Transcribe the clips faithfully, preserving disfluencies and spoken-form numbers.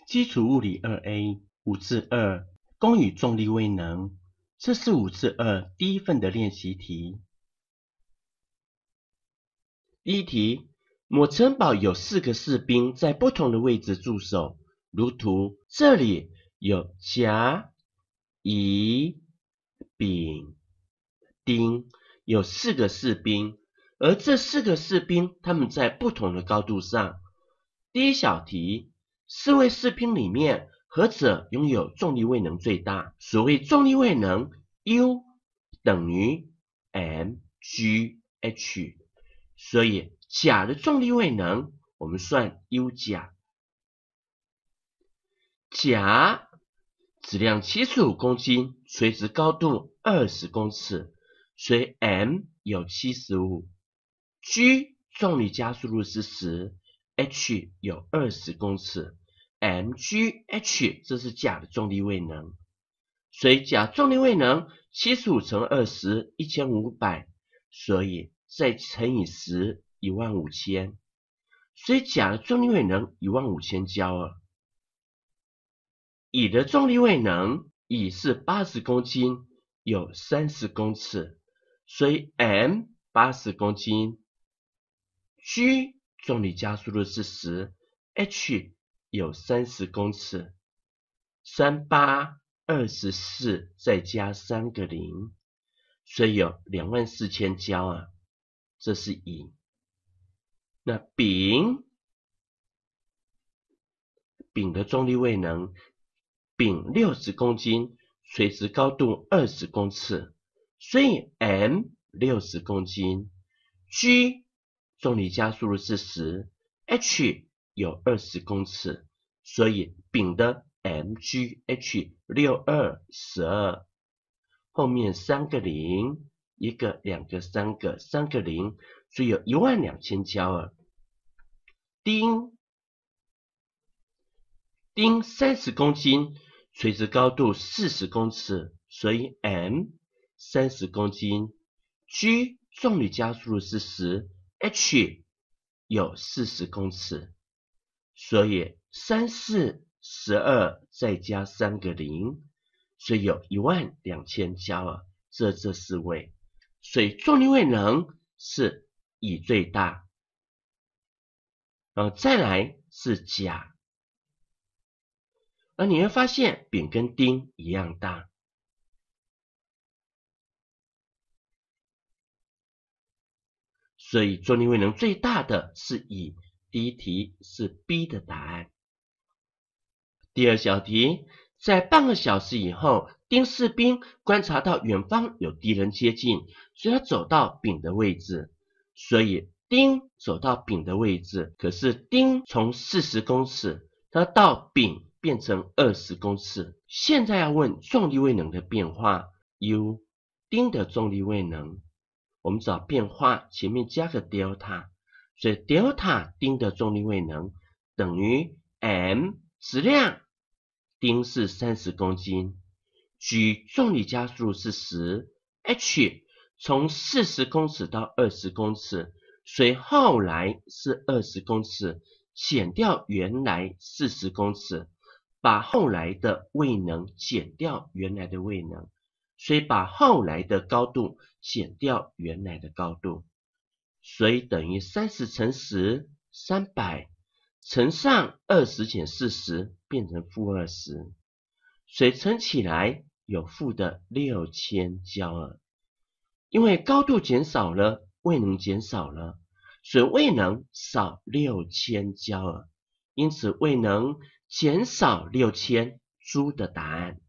基础物理 二 A 五至二功与重力位能，这是五至二第一份的练习题。第一题，某城堡有四个士兵在不同的位置驻守，如图，这里有甲、乙、丙、丁，有四个士兵，而这四个士兵他们在不同的高度上。第一小题，四位士兵里面何者拥有重力位能最大？所谓重力位能 U 等于 mgh， 所以甲的重力位能我们算 U 甲。甲质量七十五公斤，垂直高度二十公尺，所以 m 有七十五。G 重力加速度是十 ，h 有二十公尺。mgh 这是甲的重力位能，所以甲重力位能七十五乘二十，一千五百，所以再乘以十，一万五千，所以甲的重力位能一万五千焦耳。乙的重力位能，乙是八十公斤，有三十公尺，所以 m 八十公斤。G 重力加速度是十 ，h 有三十公尺，三八二十四再加三个零，所以有两万四千焦啊，这是乙。那丙，丙的重力位能，丙六十公斤，垂直高度二十公尺，所以 m 六十公斤。G 重力加速度是十 ，h 有二十公尺，所以丙的 mgh 六二十二，后面三个零，一个、两个、三个，三个零，所以有一万两千焦耳。丁，丁三十公斤，垂直高度四十公尺，所以 m 三十公斤。G 重力加速度是十 ，h 有四十公尺，所以三四十二再加三个零，所以有一万两千焦耳。这这四位，所以重力位能是乙最大，然后再来是甲，而你会发现丙跟丁一样大。所以重力位能最大的是乙，第一题是 B 的答案。第二小题，在半个小时以后，丁士兵观察到远方有敌人接近，所以他走到丙的位置，所以丁走到丙的位置，可是丁从四十公尺，他到丙变成二十公尺。现在要问重力位能的变化 ，U 丁的重力位能。我们找变化，前面加个 delta， 所以 delta 丁的重力位能等于 m 质量，丁是三十公斤 ，G 重力加速度是十 ，h 从四十公尺到二十公尺，所以后来是二十公尺，减掉原来四十公尺，把后来的位能减掉原来的位能。所以把后来的高度减掉原来的高度，所以等于三十乘十，三百，乘上二十减四十，变成负二十，所以乘起来有负的六千焦耳。因为高度减少了，位能减少了，所以位能少六千焦耳，因此位能减少六千，猪的答案。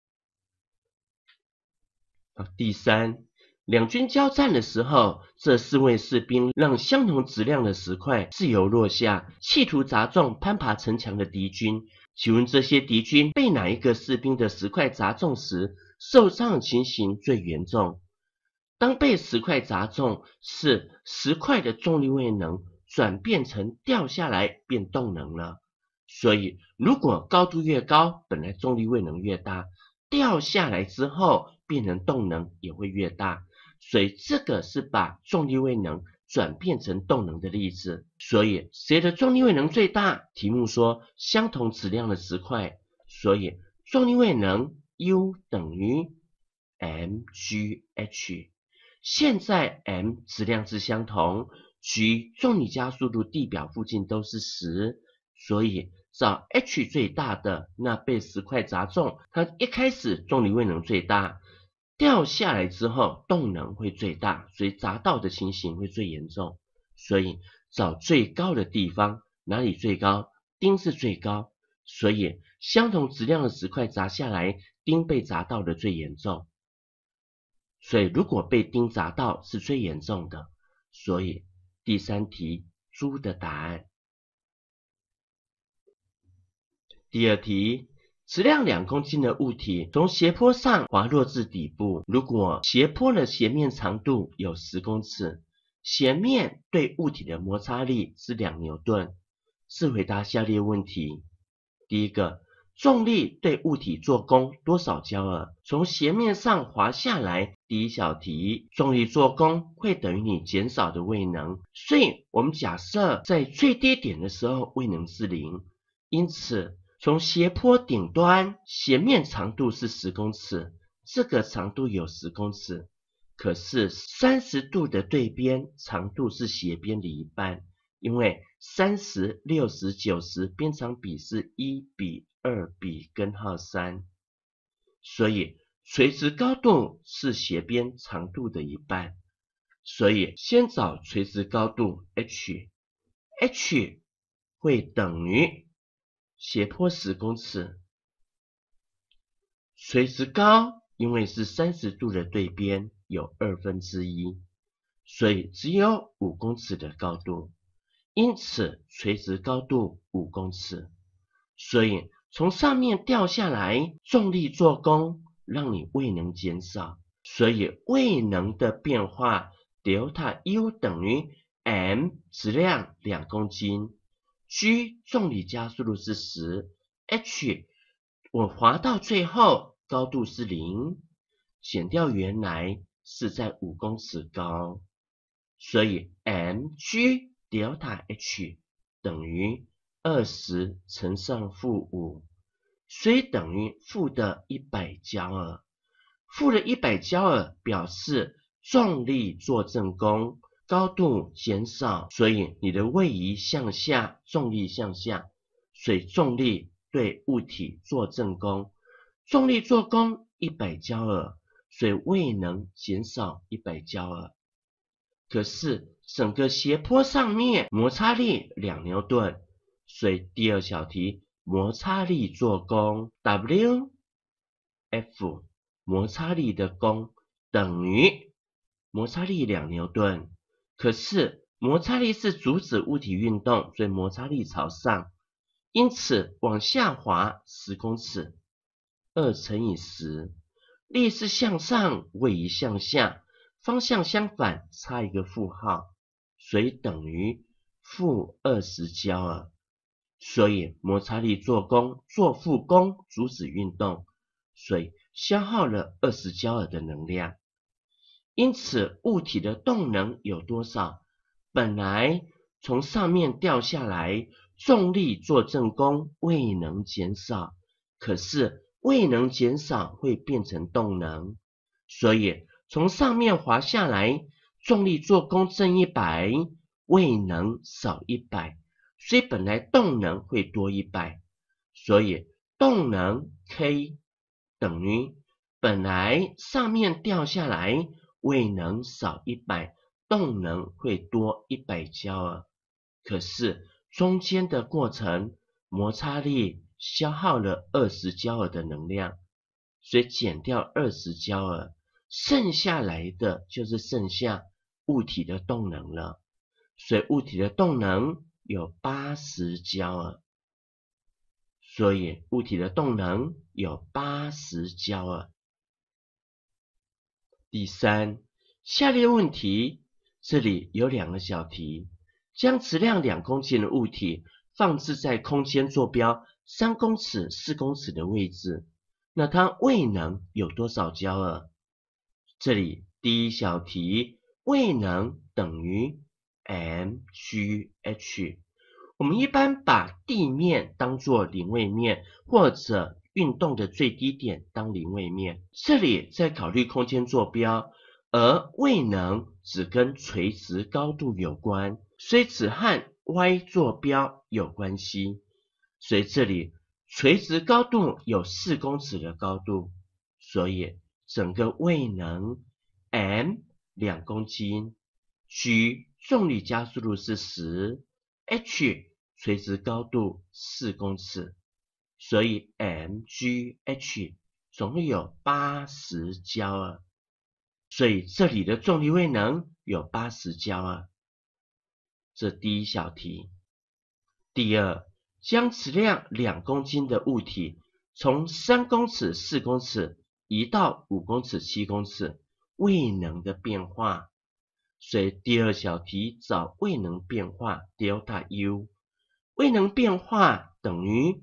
第三，两军交战的时候，这四位士兵让相同质量的石块自由落下，企图砸中攀爬城墙的敌军。请问这些敌军被哪一个士兵的石块砸中时，受伤的情形最严重？当被石块砸中，是石块的重力位能转变成掉下来变动能了。所以如果高度越高，本来重力位能越大，掉下来之后变成动能也会越大，所以这个是把重力位能转变成动能的粒子。所以谁的重力位能最大？题目说相同质量的石块，所以重力位能 U 等于 mgh。现在 m 质量是相同， g 重力加速度地表附近都是十，所以找 h 最大的，那被石块砸中，它一开始重力位能最大，掉下来之后动能会最大，所以砸到的情形会最严重。所以找最高的地方，哪里最高？丁是最高，所以相同质量的石块砸下来，丁被砸到的最严重。所以如果被丁砸到是最严重的，所以第三题猪的答案。第二题，质量两公斤的物体从斜坡上滑落至底部，如果斜坡的斜面长度有十公尺，斜面对物体的摩擦力是两牛顿，是回答下列问题。第一个，重力对物体做功多少焦耳？从斜面上滑下来，第一小题，重力做功会等于你减少的位能，所以我们假设在最低点的时候位能是零，因此从斜坡顶端斜面长度是十公尺，这个长度有十公尺，可是三十度的对边长度是斜边的一半，因为三十、六十、九十边长比是一比二比根号三，所以垂直高度是斜边长度的一半，所以先找垂直高度 h，h 会等于斜坡十公尺，垂直高因为是三十度的对边有二分之一，所以只有五公尺的高度，因此垂直高度五公尺，所以从上面掉下来，重力做功让你位能减少，所以位能的变化 delta U 等于 m 质量两公斤， g 重力加速度是十， h 我滑到最后高度是零，减掉原来是在五公尺高，所以 mg delta h 等于二十乘上负五，所以等于负的一百焦耳。负的一百焦耳表示重力做正功，高度减少，所以你的位移向下，重力向下，所以重力对物体做正功，重力做功一百焦耳，所以位能减少一百焦耳。可是整个斜坡上面摩擦力两牛顿，所以第二小题摩擦力做功 W F 摩擦力的功等于摩擦力两牛顿，可是摩擦力是阻止物体运动，所以摩擦力朝上，因此往下滑十公尺，二乘以十，力是向上，位移向下，方向相反，差一个负号，所以等于负二十焦耳。所以摩擦力做功，做负功阻止运动，所以消耗了二十焦耳的能量。因此物体的动能有多少？本来从上面掉下来，重力做正功，位能减少，可是位能减少会变成动能，所以从上面滑下来，重力做功正一百，位能少一百，所以本来动能会多一百，所以动能 K 等于本来上面掉下来，位能少一百，动能会多一百焦耳，可是中间的过程摩擦力消耗了二十焦耳的能量，所以减掉二十焦耳，剩下来的就是剩下物体的动能了，所以物体的动能有八十焦耳，所以物体的动能有八十焦耳。第三，下列问题，这里有两个小题，将质量两公斤的物体放置在空间坐标三公尺、四公尺的位置，那它位能有多少焦耳？这里第一小题，位能等于 mgh。我们一般把地面当作零位面，或者运动的最低点当零位面。这里在考虑空间坐标，而位能只跟垂直高度有关，所以只和 y 坐标有关系。所以这里垂直高度有四公尺的高度，所以整个位能 m 两公斤 ，g 重力加速度是十 ，h 垂直高度四公尺，所以 mgh 总共有八十焦耳，所以这里的重力位能有八十焦耳。这第一小题。第二，将质量两公斤的物体从三公尺、四公尺移到五公尺、七公尺，位能的变化。所以第二小题找位能变化 delta U， 位能变化等于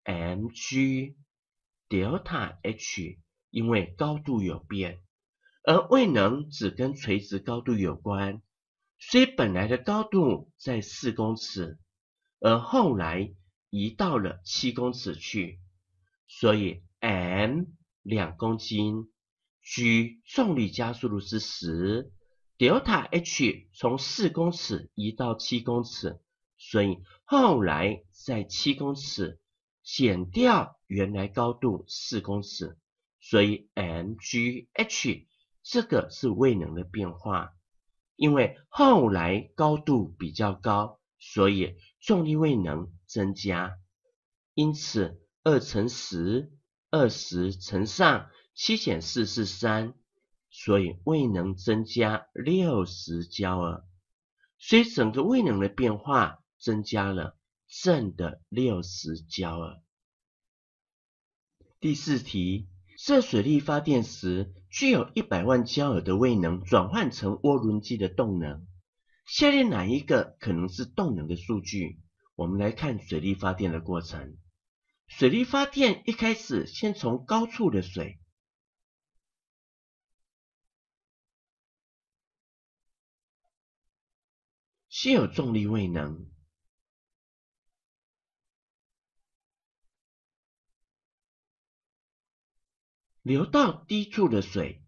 mg delta h， 因为高度有变，而位能只跟垂直高度有关，所以本来的高度在四公尺，而后来移到了七公尺去，所以 m 两公斤 ，g 重力加速度是十 ，delta h 从四公尺移到七公尺，所以后来在七公尺减掉原来高度四公尺，所以 mgh 这个是位能的变化，因为后来高度比较高，所以重力位能增加，因此二乘十，二十乘上七减四是三，所以位能增加六十焦耳，所以整个位能的变化增加了正的六十焦耳。第四题，热水力发电时，具有一百万焦耳的位能转换成涡轮机的动能，下列哪一个可能是动能的数据？我们来看水力发电的过程。水力发电一开始先从高处的水先有重力位能，流到低处的水，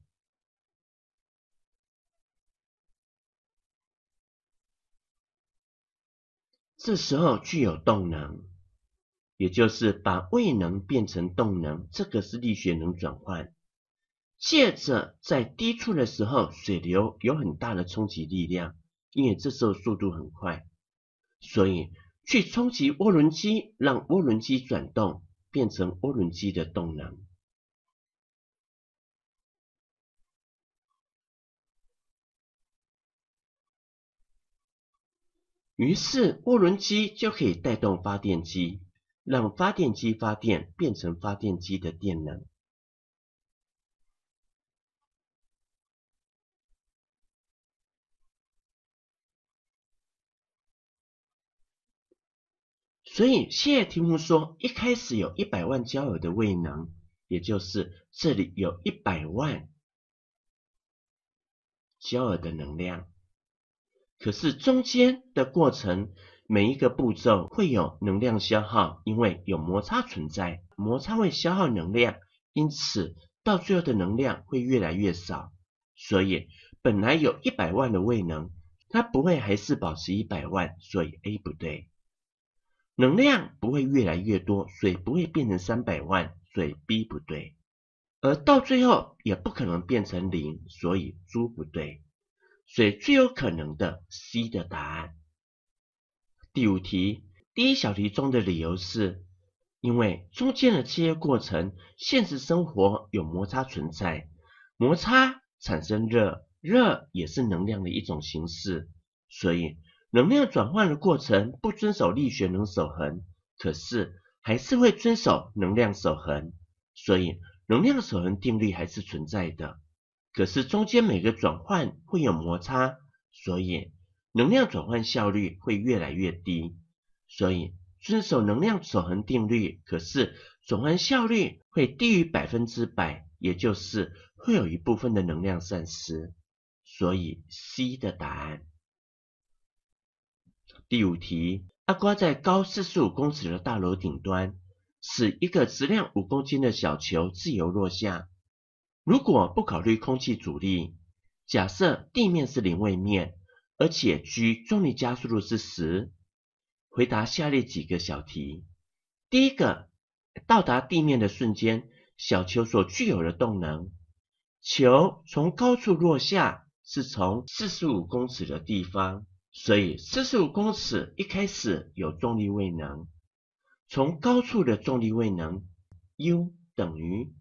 这时候具有动能，也就是把位能变成动能，这个是力学能转换。接着在低处的时候，水流有很大的冲击力量，因为这时候速度很快，所以去冲击涡轮机，让涡轮机转动，变成涡轮机的动能。于是涡轮机就可以带动发电机，让发电机发电变成发电机的电能。所以现在题目说，一开始有一百万焦耳的位能，也就是这里有一百万焦耳的能量。可是中间的过程，每一个步骤会有能量消耗，因为有摩擦存在，摩擦会消耗能量，因此到最后的能量会越来越少。所以本来有一百万的位能，它不会还是保持一百万，所以 A 不对。能量不会越来越多，所以不会变成三百万，所以 B 不对。而到最后也不可能变成零，所以猪不对。所以最有可能的 C 的答案。第五题，第一小题中的理由是，因为中间的这些过程，现实生活有摩擦存在，摩擦产生热，热也是能量的一种形式，所以能量转换的过程不遵守力学能守恒，可是还是会遵守能量守恒，所以能量守恒定律还是存在的。可是中间每个转换会有摩擦，所以能量转换效率会越来越低。所以遵守能量守恒定律，可是转换效率会低于百分之百，也就是会有一部分的能量散失。所以 C 的答案。 第五题，阿瓜在高四十五公尺的大楼顶端，使一个质量五公斤的小球自由落下。如果不考虑空气阻力，假设地面是零位面，而且 G 重力加速度是十，回答下列几个小题。第一个，到达地面的瞬间，小球所具有的动能。球从高处落下是从四十五公尺的地方，所以四十五公尺一开始有重力位能。从高处的重力位能 U 等于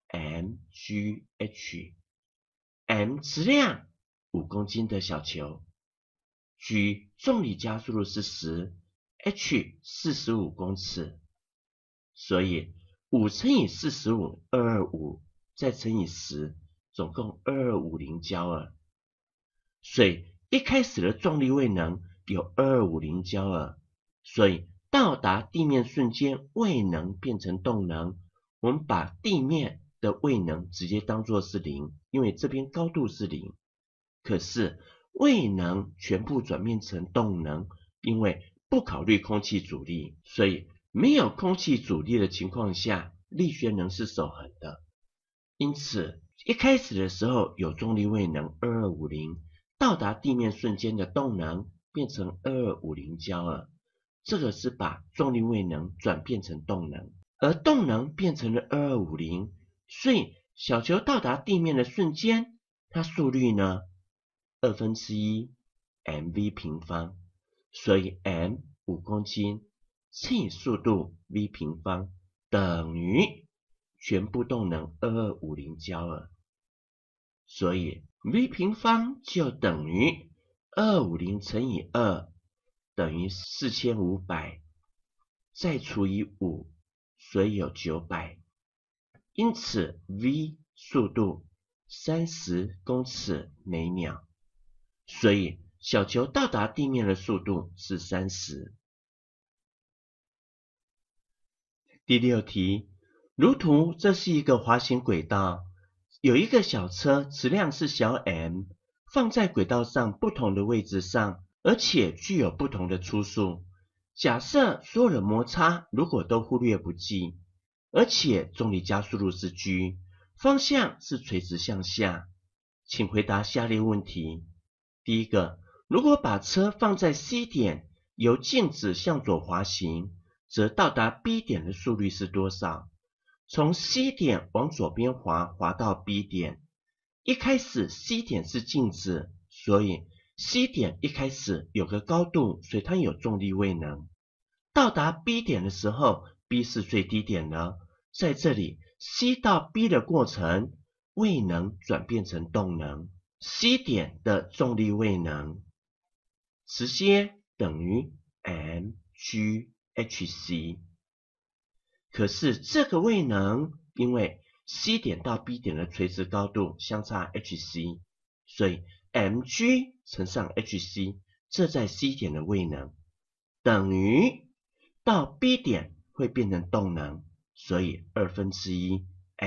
mgh，m 质量五公斤的小球 ，g 重力加速度是十 ，h 四十五公尺，所以五乘以四十五，二百二十五，再乘以十，总共二千二百五十焦耳。所以一开始的重力位能有二千二百五十焦耳，所以到达地面瞬间位能变成动能，我们把地面的位能直接当作是零，因为这边高度是零。可是位能全部转变成动能，因为不考虑空气阻力，所以没有空气阻力的情况下，力学能是守恒的。因此一开始的时候有重力位能二千二百五十，到达地面瞬间的动能变成二千二百五十焦耳。这个是把重力位能转变成动能，而动能变成了二千二百五十，所以小球到达地面的瞬间，它速率呢？二分之一 mv 平方，所以 m 五公斤乘以速度 v 平方等于全部动能二千二百五十焦耳，所以 v 平方就等于二千二百五十乘以二等于四千五百，再除以五，所以有九百。因此 v 速度三十公尺每秒，所以小球到达地面的速度是三十。第六题，如图这是一个滑行轨道，有一个小车质量是小 m， 放在轨道上不同的位置上，而且具有不同的初速。假设所有的摩擦如果都忽略不计，而且重力加速度是 g， 方向是垂直向下，请回答下列问题。第一个，如果把车放在 C 点，由静止向左滑行，则到达 B 点的速率是多少？从 C 点往左边滑，滑到 B 点。一开始 C 点是静止，所以 C 点一开始有个高度，所以它有重力位能。到达 B 点的时候 ，B 是最低点了。在这里 C 到 B 的过程，位能转变成动能。C 点的重力位能直接等于 mgh_c。可是这个位能，因为 C 点到 B 点的垂直高度相差 hc， 所以 mg 乘上 hc， 这在 C 点的位能等于到 B 点会变成动能，所以二分之一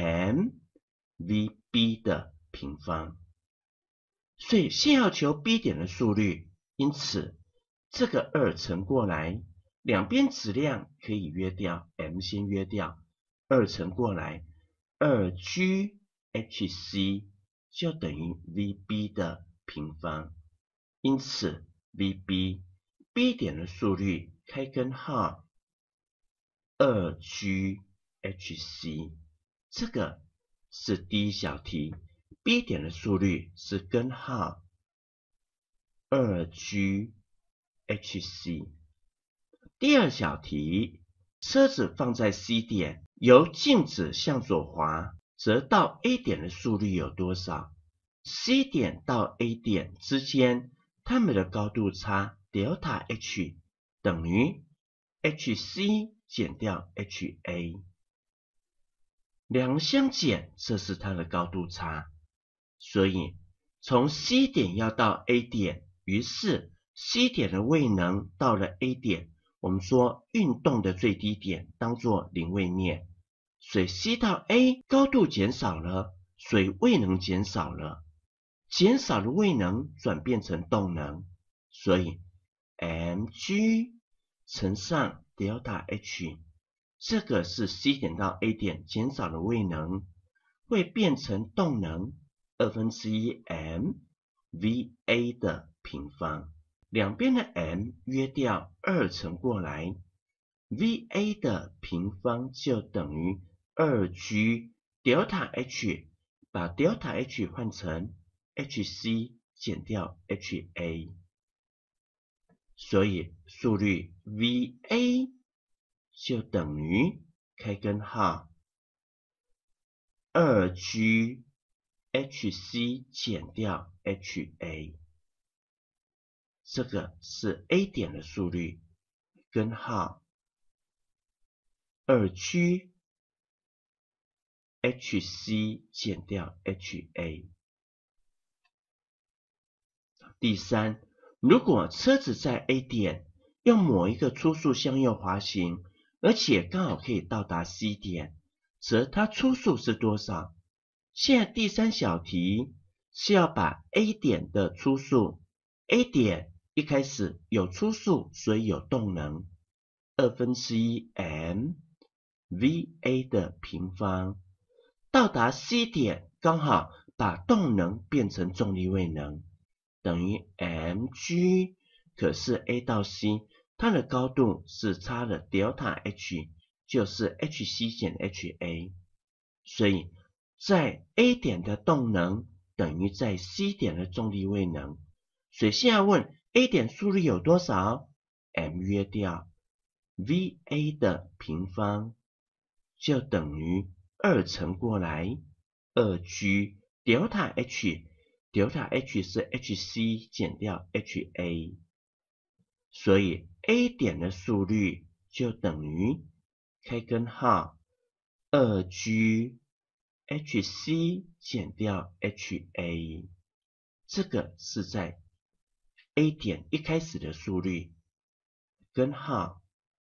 mvb 的平方。所以先要求 B 点的速率，因此这个二乘过来，两边质量可以约掉 ，m 先约掉，二乘过来 二 g h c 就等于 vb 的平方。因此 vb B 点的速率开根号二 g h c， 这个是第一小题。B 点的速率是根号二 g h c。第二小题，车子放在 C 点，由静止向左滑，则到 A 点的速率有多少？ C 点到 A 点之间，它们的高度差 delta h 等于 hc 减掉 ha， 两个相减，这是它的高度差。所以从 C 点要到 A 点，于是 C 点的位能到了 A 点，我们说运动的最低点当作零位面，所以 C 到 A 高度减少了，所以位能减少了，减少的位能转变成动能，所以 mg 乘上 delta H， 这个是 C 点到 A 点减少的位能，会变成动能二分之一 m va 的平方。两边的 m 约掉二乘过来 ，va 的平方就等于 二 g delta H， 把 delta H 换成 hc 减掉 ha， 所以速率 va 就等于开根号 二 g hc 减掉 ha， 这个是 A 点的速率，根号 二 g hc 减掉 ha。 第三，如果车子在 A 点用某一个初速向右滑行，而且刚好可以到达 C 点，则它初速是多少？现在第三小题是要把 A 点的初速 ，A 点一开始有初速，所以有动能，二分之一 m va 的平方，到达 C 点刚好把动能变成重力位能，等于 mg， 可是 A 到 C 它的高度是差了 delta H， 就是 hc 减 ha， 所以在 A 点的动能等于在 C 点的重力位能，所以现在问 A 点速率有多少 ？m 约掉 va 的平方就等于二乘过来 二 g delta H， delta H 是 hc 减掉 ha， 所以 A 点的速率就等于开根号 二 g hc 减掉 ha， 这个是在 A 点一开始的速率，根号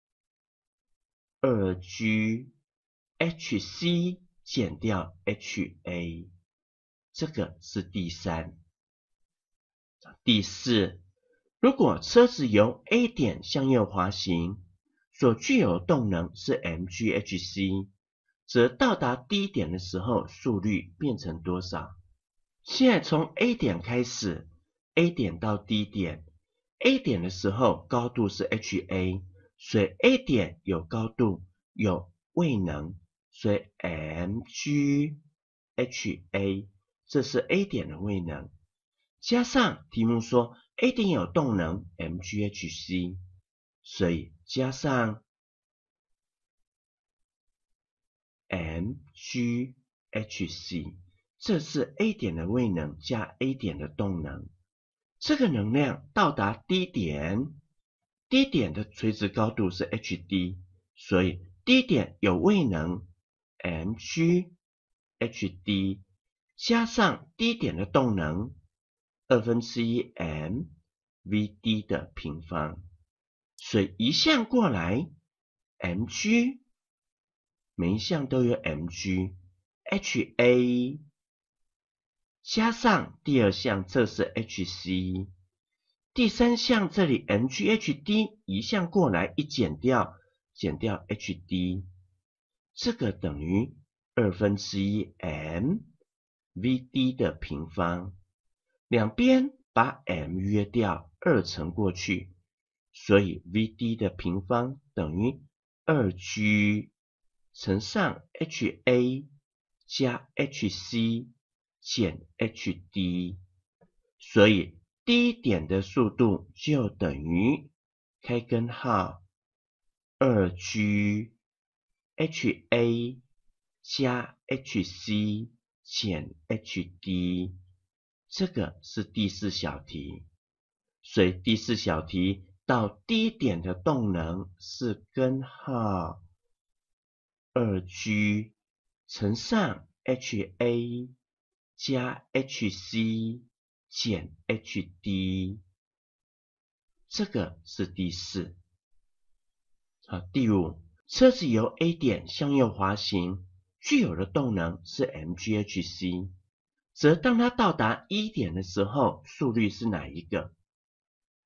二 g hc 减掉 ha， 这个是第三。第四，如果车子由 A 点向右滑行，所具有的动能是 mghc， 则到达 D 点的时候速率变成多少？现在从 A 点开始 ，A 点到 D 点 ，A 点的时候高度是 ha， 所以 A 点有高度有位能，所以 mg ha， 这是 A 点的位能，加上题目说 A 点有动能 mghc， 所以加上 mghc， 这是 A 点的位能加 A 点的动能。这个能量到达 D 点 ，D 点的垂直高度是 hd， 所以 D 点有位能 mghd 加上 D 点的动能二分之一 m vd 的平方，所以一项过来 mg， 每一项都有 mg ha 加上第二项这是 hc， 第三项这里 mghd 一项过来一减掉，减掉 hd， 这个等于二分之一 m vd 的平方，两边把 m 约掉，二乘过去，所以 vd 的平方等于 二 g 乘上 ha 加 hc 减 hd， 所以 D 点的速度就等于开根号 二 g ha 加 hc 减 hd， 这个是第四小题，所以第四小题到 D 点的动能是根号 二 g 乘上 ha 加 hc 减 hd， 这个是第四。好，第五，车子由 A 点向右滑行，具有的动能是 mghc， 则当它到达 E 点的时候，速率是哪一个？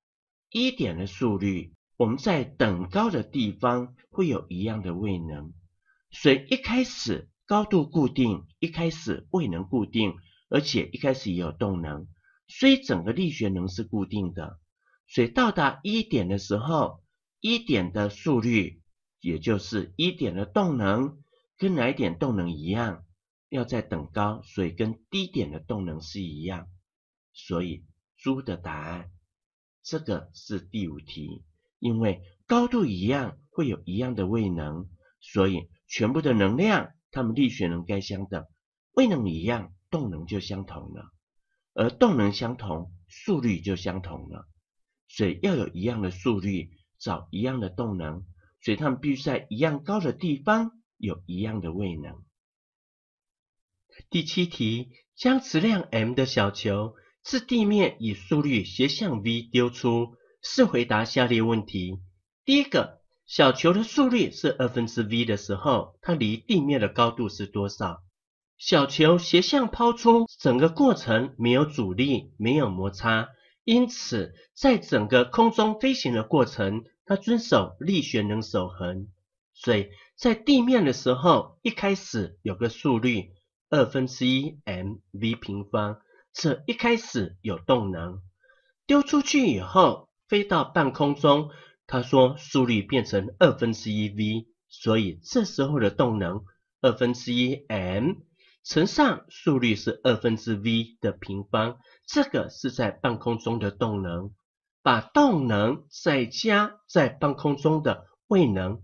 一点的速率，我们在等高的地方会有一样的位能，所以一开始高度固定，一开始位能固定，而且一开始也有动能，所以整个力学能是固定的。所以到达一点的时候，一点的速率，也就是一点的动能，跟哪一点动能一样？要在等高，所以跟低点的动能是一样。所以猪的答案，这个是第五题。因为高度一样，会有一样的位能，所以全部的能量，它们力学能该相等，位能一样，动能就相同了。而动能相同，速率就相同了。所以要有一样的速率，找一样的动能，所以它们必须在一样高的地方有一样的位能。第七题，将质量 m 的小球自地面以速率斜向 v 丢出，试回答下列问题。第一个，小球的速率是二分之 v 的时候，它离地面的高度是多少？小球斜向抛出，整个过程没有阻力，没有摩擦，因此在整个空中飞行的过程，它遵守力学能守恒。所以在地面的时候，一开始有个速率二分之一 m v 平方，这一开始有动能。丢出去以后，飞到半空中，他说速率变成二分之一 v， 所以这时候的动能二分之一 m 乘上速率是二分之 v 的平方，这个是在半空中的动能。把动能再加在半空中的位能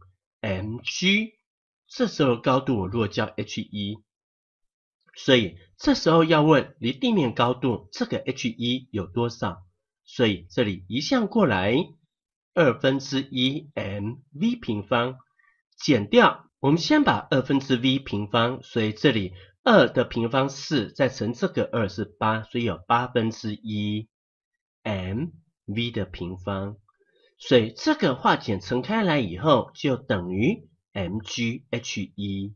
mg， 这时候高度我如果叫 h 一， 所以这时候要问离地面高度这个 h 一 有多少，所以这里移项过来二分之一 m v 平方减掉，我们先把二分之 v 平方，所以这里二的平方四，再乘这个二是八，所以有八分之一 m v 的平方，所以这个化简乘开来以后就等于 mg h 一，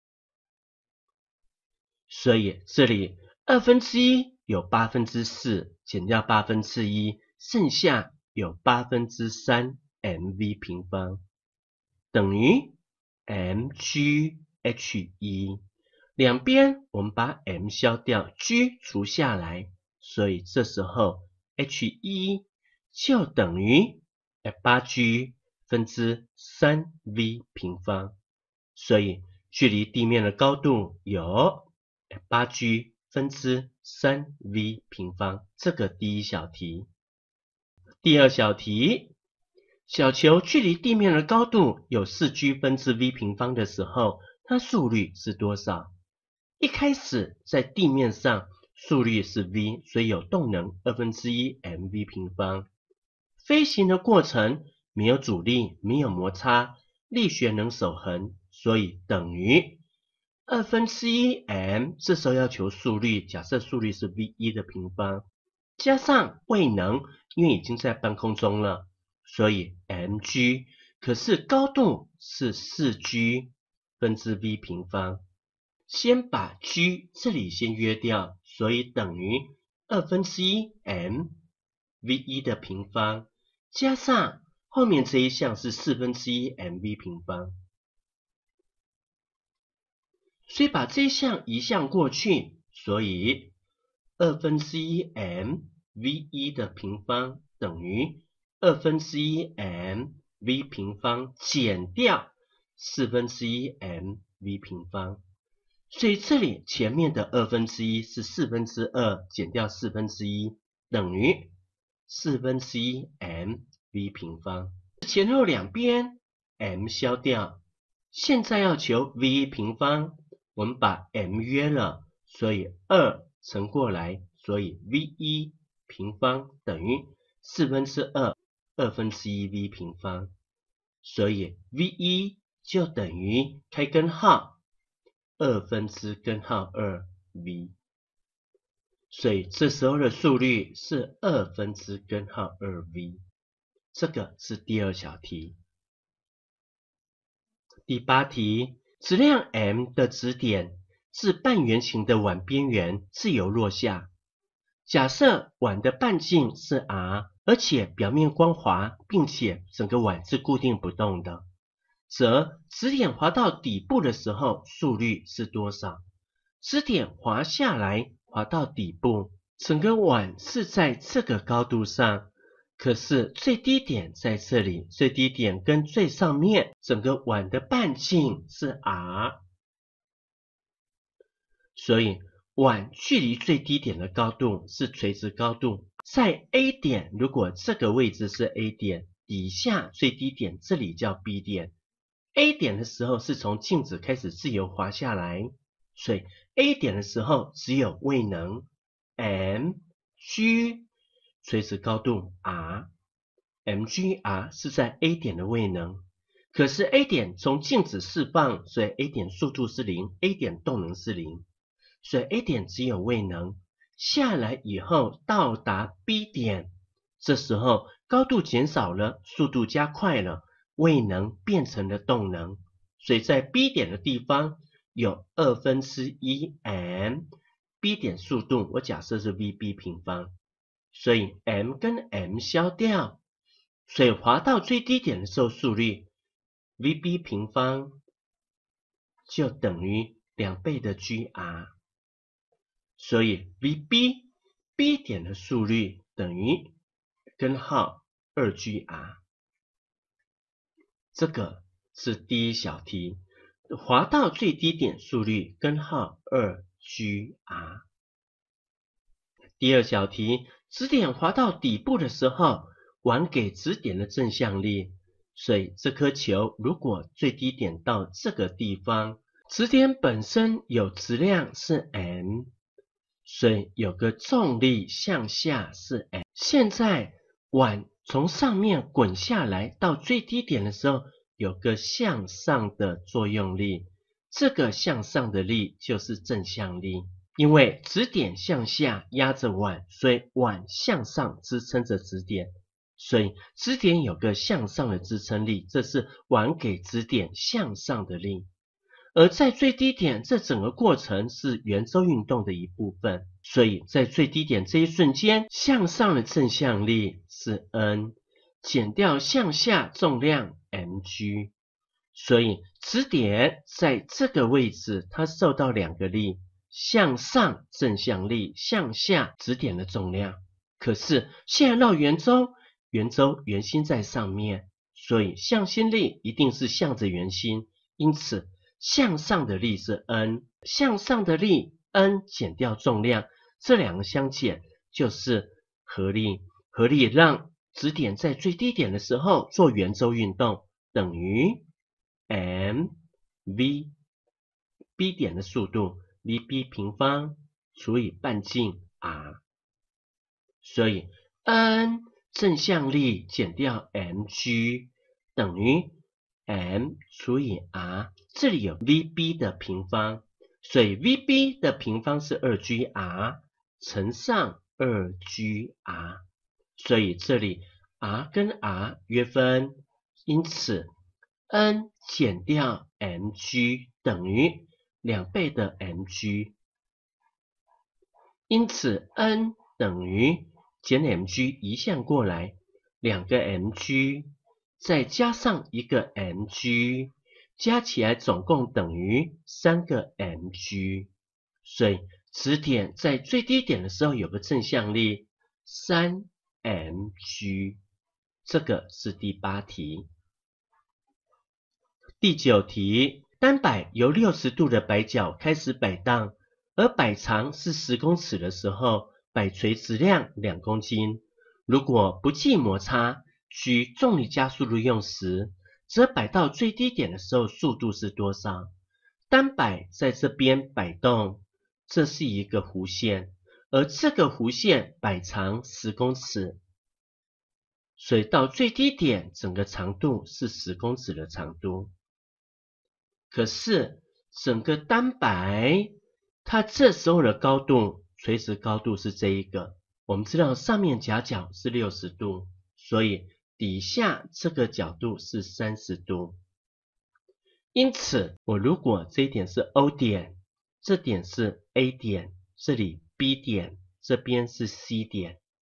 所以这里二分之一有八分之四，减掉八分之一，剩下有八分之三 mv 平方，等于 mg h 一， 两边我们把 m 消掉， g 除下来，所以这时候 h 一 就等于 八 g 分之三 v 平方，所以距离地面的高度有 八 g 分之三 v 平方，这个第一小题。第二小题，小球距离地面的高度有 四 g 分之 v 平方的时候，它速率是多少？一开始在地面上速率是 v， 所以有动能二分之一 mv 平方。飞行的过程没有阻力，没有摩擦，力学能守恒，所以等于二分之一 m， 这时候要求速率，假设速率是 v 一 的平方，加上位能，因为已经在半空中了，所以 mg， 可是高度是 四 g 分之 v 平方，先把 g 这里先约掉，所以等于二分之一 m v 一 的平方，加上后面这一项是四分之一 mv 平方，所以把这一项移项过去，所以二分之一 m v 一 的平方等于二分之一 m v 平方减掉四分之一 m v 平方，所以这里前面的二分之一是四分之二减掉四分之一等于四分之一 m v 平方，前后两边 m 消掉，现在要求 v 平方，我们把 m 约了，所以二乘过来，所以 v 一 平方等于四分之二二分之一 v 平方，所以 v 一 就等于开根号二分之根号二 v， 所以这时候的速率是二分之根号二 v， 这个是第二小题。第八题，质量 m 的质点自半圆形的碗边缘自由落下，假设碗的半径是 r， 而且表面光滑，并且整个碗是固定不动的，则指点滑到底部的时候，速率是多少？指点滑下来，滑到底部，整个碗是在这个高度上，可是最低点在这里，最低点跟最上面整个碗的半径是 r， 所以碗距离最低点的高度是垂直高度。在 A 点，如果这个位置是 A 点，底下最低点这里叫 B 点。A 点的时候是从镜子开始自由滑下来，所以 A 点的时候只有位能 mg， 垂直高度 r，mgr 是在 A 点的位能。可是 A 点从镜子释放，所以 A 点速度是零 ，A 点动能是零，所以 A 点只有位能。下来以后到达 B 点，这时候高度减少了，速度加快了，位能变成了动能，所以在 B 点的地方有二分之一 m，B 点速度我假设是 Vb 平方，所以 m 跟 m 消掉，所以滑到最低点的时候速率 Vb 平方就等于两倍的 gr。所以 Vb B 点的速率等于根号 二 gr， 这个是第一小题，滑到最低点速率根号 二 gr。 第二小题，指点滑到底部的时候，碗给指点的正向力，所以这颗球如果最低点到这个地方，指点本身有质量是 m，所以有个重力向下是 m， 现在碗从上面滚下来到最低点的时候，有个向上的作用力，这个向上的力就是正向力，因为指点向下压着碗，所以碗向上支撑着指点，所以指点有个向上的支撑力，这是碗给指点向上的力。而在最低点，这整个过程是圆周运动的一部分，所以在最低点这一瞬间，向上的正向力是 N， 减掉向下重量 mg， 所以指点在这个位置，它受到两个力，向上正向力，向下指点的重量。可是现在绕圆周，圆周圆心在上面，所以向心力一定是向着圆心，因此向上的力是 N， 向上的力 N 减掉重量，这两个相减就是合力，合力让指点在最低点的时候做圆周运动，等于 mv B 点的速度 Vb 平方除以半径 r， 所以 N 正向力减掉 mg 等于 m 除以 r， 这里有 Vb 的平方，所以 Vb 的平方是 二 gr 乘上 二 gr， 所以这里 r 跟 r 约分，因此 N 减掉 mg 等于两倍的 mg， 因此 N 等于减 mg 移项过来，两个 mg再加上一个 mg， 加起来总共等于三个 mg， 所以指点在最低点的时候有个正向力 三 mg， 这个是第八题。第九题，单摆由六十度的摆角开始摆荡，而摆长是十公尺的时候，摆垂质量两公斤，如果不计摩擦，需重力加速度用时，则摆到最低点的时候速度是多少？单摆在这边摆动，这是一个弧线，而这个弧线摆长十公尺，所以到最低点整个长度是十公尺的长度。可是整个单摆它这时候的高度，垂直高度是这一个，我们知道上面夹角是六十度，所以底下这个角度是三十度，因此我如果这一点是 O 点，这点是 A 点，这里 B 点，这边是 C 点，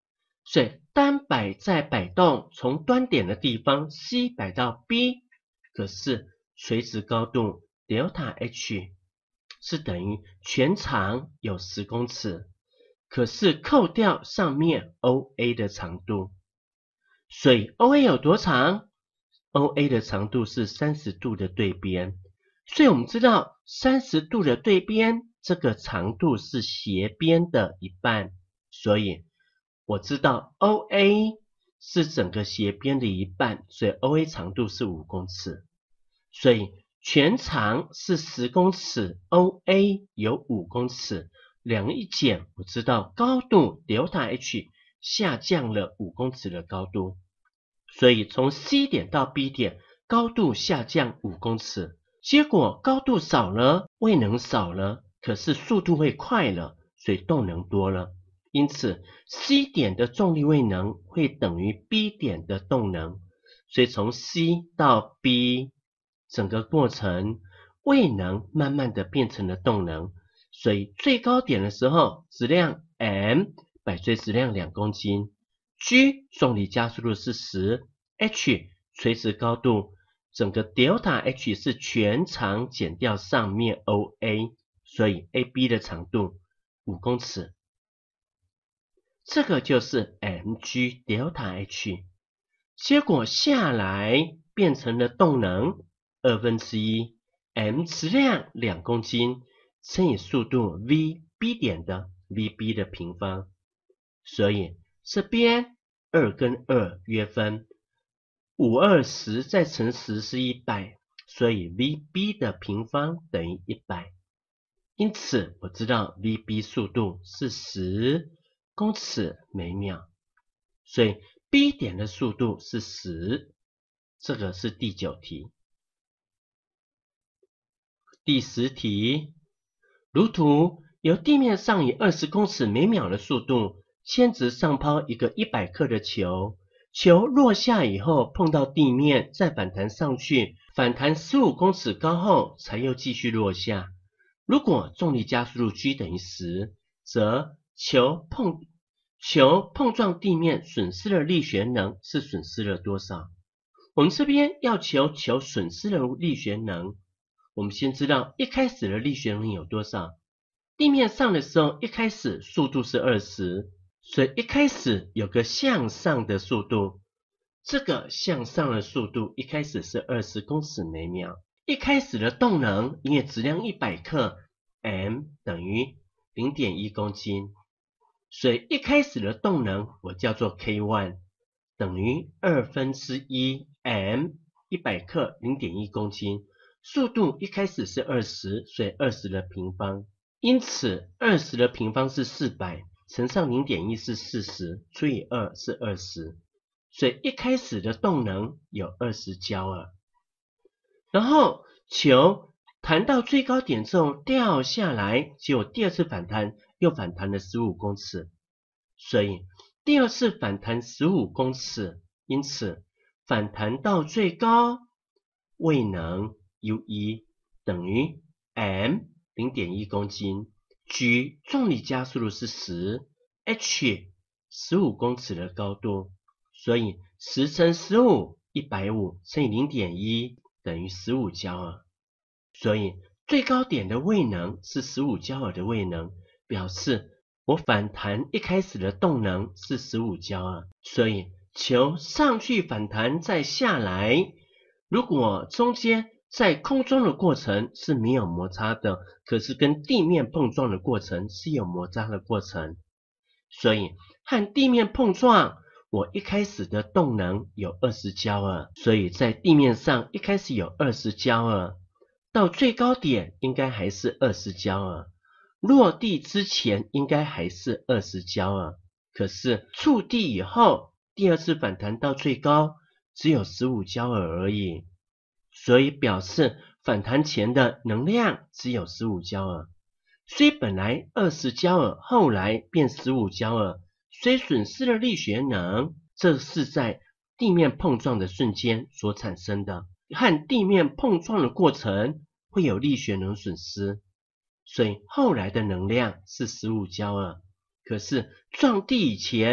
所以单摆在摆动，从端点的地方 C 摆到 B， 可是垂直高度 delta H 是等于全长有十公尺，可是扣掉上面 O A 的长度，所以 O A 有多长？ O A 的长度是三十度的对边，所以我们知道三十度的对边，这个长度是斜边的一半，所以我知道 O A 是整个斜边的一半，所以 O A 长度是五公尺，所以全长是十公尺 ，O A 有五公尺，两个一减，我知道高度 delta H 下降了五公尺的高度，所以从 C 点到 B 点高度下降五公尺，结果高度少了，位能少了，可是速度会快了，所以动能多了。因此 C 点的重力位能会等于 B 点的动能，所以从 C 到 B 整个过程位能慢慢的变成了动能，所以最高点的时候质量 m 摆坠质量两公斤， G 重力加速度是十， H 垂直高度，整个 delta H 是全长减掉上面 O A， 所以 A B 的长度五公尺，这个就是 mg delta H， 结果下来变成了动能二分之一 m 质量两公斤乘以速度 v B 点的 vb 的平方，所以这边二跟二约分，五二十再乘十是一百，所以 vb 的平方等于一百，因此我知道 vb 速度是十公尺每秒，所以 B 点的速度是十，这个是第九题。第十题，如图由地面上以二十公尺每秒的速度牵直上抛一个一百克的球，球落下以后碰到地面，再反弹上去，反弹十五公尺高后才又继续落下。如果重力加速度 G 等于十，则球碰球碰撞地面损失的力学能是损失了多少？我们这边要求球损失的力学能，我们先知道一开始的力学能有多少。地面上的时候，一开始速度是二十，所以一开始有个向上的速度，这个向上的速度一开始是二十公尺每秒。一开始的动能，因为质量一百克 ，m 等于 零点一公斤，所以一开始的动能我叫做 K 一， 等于二分之一 m 一百克 零点一公斤，速度一开始是二十，所以二十的平方，因此二十的平方是四百，乘上 零点一 是四十，除以二是二十，所以一开始的动能有二十焦耳。然后球弹到最高点之后掉下来，结果第二次反弹又反弹了十五公尺，所以第二次反弹十五公尺，因此反弹到最高位能 U 一 等于 m 零点一公斤， G 重力加速度是十， H 十五公尺的高度，所以十乘十五 一百五乘以 零点一等于十五焦耳，所以最高点的位能是十五焦耳的位能，表示我反弹一开始的动能是十五焦耳，所以球上去反弹再下来，如果中间在空中的过程是没有摩擦的，可是跟地面碰撞的过程是有摩擦的过程，所以和地面碰撞，我一开始的动能有二十焦耳，所以在地面上一开始有二十焦耳，到最高点应该还是二十焦耳，落地之前应该还是二十焦耳，可是触地以后第二次反弹到最高只有十五焦耳而已，所以表示反弹前的能量只有十五焦耳，虽本来二十焦耳后来变十五焦耳，虽损失了力学能，这是在地面碰撞的瞬间所产生的，和地面碰撞的过程会有力学能损失，所以后来的能量是十五焦耳，可是撞地以前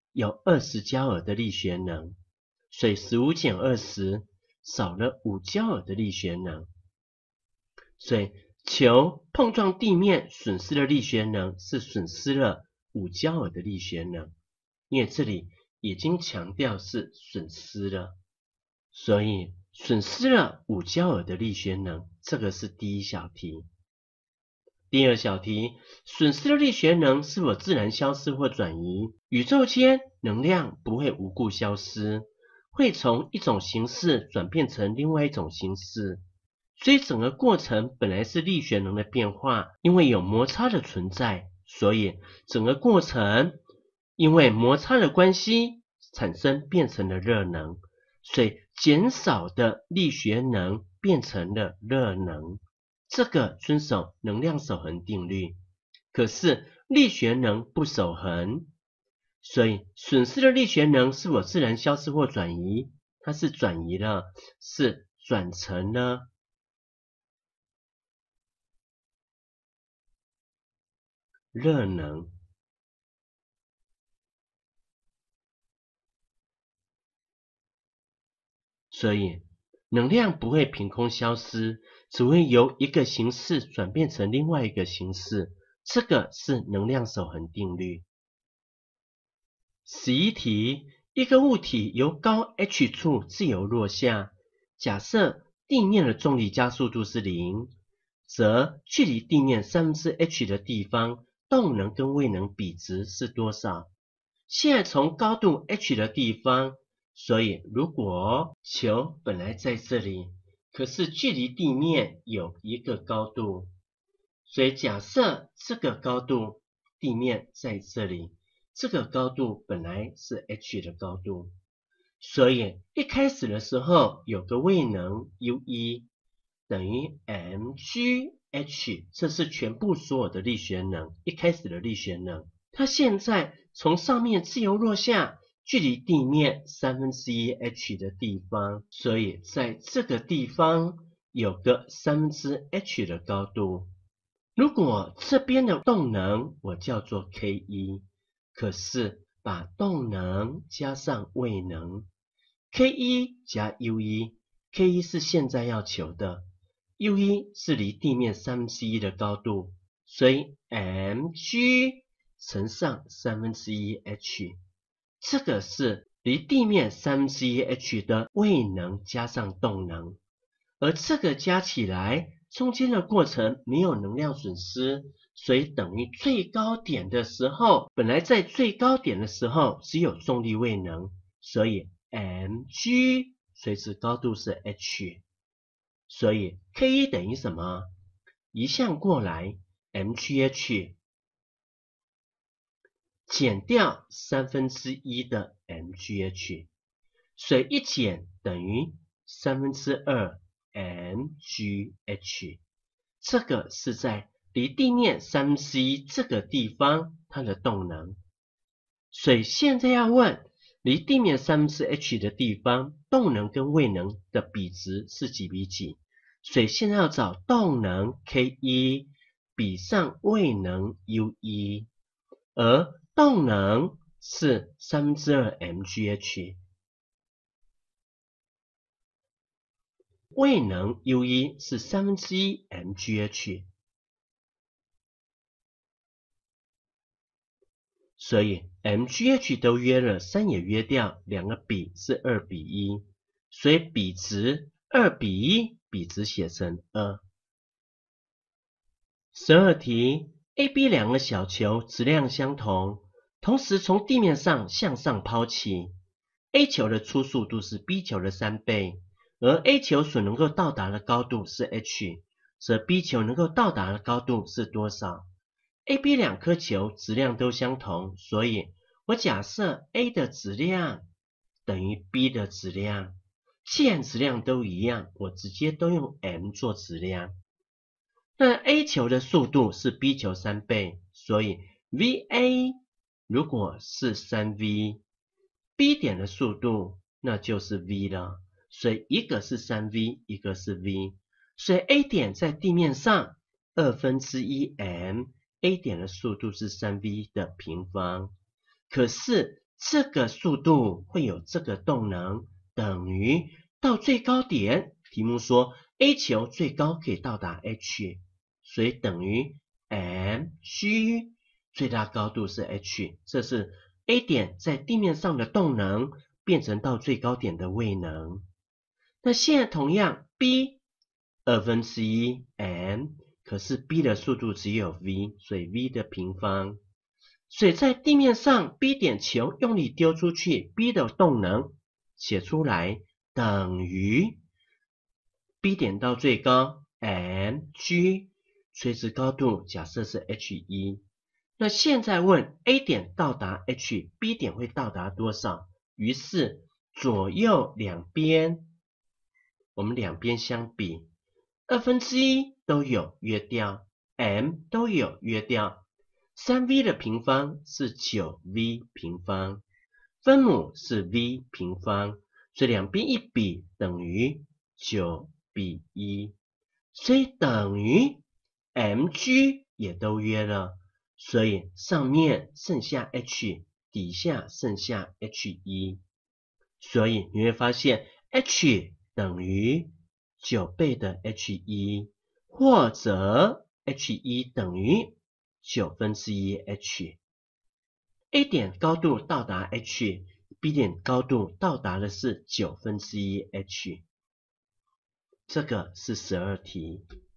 有二十焦耳的力学能，所以十五减二十少了五焦耳的力学能，所以球碰撞地面损失的力学能是损失了五焦耳的力学能，因为这里已经强调是损失了，所以损失了五焦耳的力学能，这个是第一小题。第二小题，损失的力学能是否自然消失或转移？宇宙间能量不会无故消失，会从一种形式转变成另外一种形式，所以整个过程本来是力学能的变化，因为有摩擦的存在，所以整个过程因为摩擦的关系产生变成了热能，所以减少的力学能变成了热能。这个遵守能量守恒定律，可是力学能不守恒，所以损失的力学能是否自然消失或转移？它是转移了，是转成了热能。所以能量不会凭空消失，只会由一个形式转变成另外一个形式，这个是能量守恒定律。十一题，一个物体由高 h 处自由落下，假设地面的重力加速度是零，则距离地面三分之 h 的地方动能跟位能比值是多少？现在从高度 h 的地方，所以如果球本来在这里，可是距离地面有一个高度，所以假设这个高度地面在这里，这个高度本来是 h 的高度，所以一开始的时候有个位能 U 一 等于 mgh， 这是全部所有的力学能，一开始的力学能。它现在从上面自由落下，距离地面三分之一 h 的地方，所以在这个地方有个三分之 h 的高度。如果这边的动能我叫做 K 一， 可是把动能加上位能 ，K 一 加 U 一， K 一 是现在要求的 ，U 一 是离地面三分之一的高度，所以 mg 乘上三分之一 h， 这个是离地面三分之一 h 的位能加上动能，而这个加起来中间的过程没有能量损失，所以等于最高点的时候，本来在最高点的时候只有重力位能，所以 mg 垂直高度是 h， 所以 K 一 等于什么？移项过来 mgh 减掉三分之一的 mgh， 所以一减等于三分之二 mgh， 这个是在离地面三分之一这个地方它的动能。所以现在要问离地面三分之 h 的地方动能跟位能的比值是几比几？所以现在要找动能 K 一 比上位能 U 一， 而动能是三分之二 mgh， 位能 U 一 是三分之一 mgh， 所以 mgh 都约了，三也约掉，两个比是二比一，所以比值二比一，比值写成二。十二题 A、B 两个小球质量相同，同时从地面上向上抛起 ，A 球的初速度是 B 球的三倍，而 A 球所能够到达的高度是 h， 则 B 球能够到达的高度是多少？ A、B 两颗球质量都相同，所以我假设 A 的质量等于 B 的质量，既然质量都一样，我直接都用 m 做质量。那 A 球的速度是 B 球三倍，所以 V A 如果是 三 V，B 点的速度那就是 V 了，所以一个是 三 V， 一个是 V， 所以 A 点在地面上二分之一 m，A 点的速度是 三 V 的平方，可是这个速度会有这个动能，等于到最高点。题目说 A 球最高可以到达 h， 所以等于 mg， 最大高度是 h， 这是 A 点在地面上的动能变成到最高点的位能。那现在同样 B 二分之一 m， 可是 B 的速度只有 v， 所以 v 的平方。所以在地面上 B 点球用力丢出去 ，B 的动能写出来等于 B 点到最高 mg， 垂直高度假设是 h 一。那现在问 A 点到达 h，B 点会到达多少？于是左右两边，我们两边相比，二分之一都有约掉 ，m 都有约掉。三 v 的平方是 九 v 平方，分母是 v 平方，所以两边一比等于九比一，所以等于 mg 也都约了，所以上面剩下 h， 底下剩下 h 一，所以你会发现 h 等于九倍的 h 一，或者 h 一等于九分之一 h。A 点高度到达 h，B 点高度到达的是九分之一 h。这个是十二题。